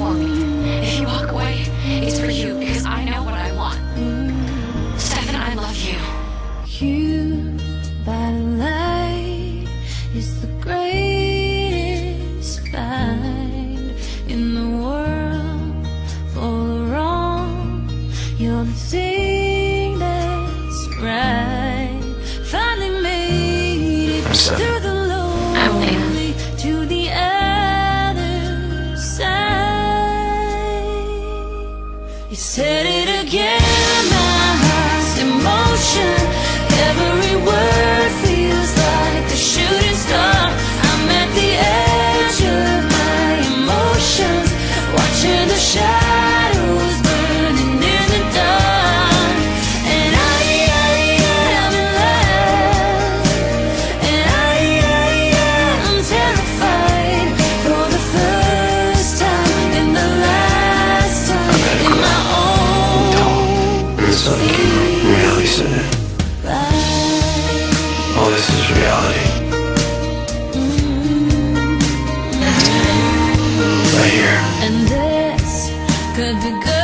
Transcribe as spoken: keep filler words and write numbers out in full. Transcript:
for me. If you walk away, it's for you, because I know what I want. Stefan, I love you. You by the light is the greatest find in the world full of wrong. You're the thing that's right. Finally made it through the lonely to the other side. You said it again, my heart's emotion. Every word feels like a shooting star. I'm at the edge of my emotions, watching the shadows burning in the dark. And I, I, am in love. And I, I, am terrified for the first time and the last time in my own. It's something really sad. All this is reality. Mm-hmm. Right here. And this could be good.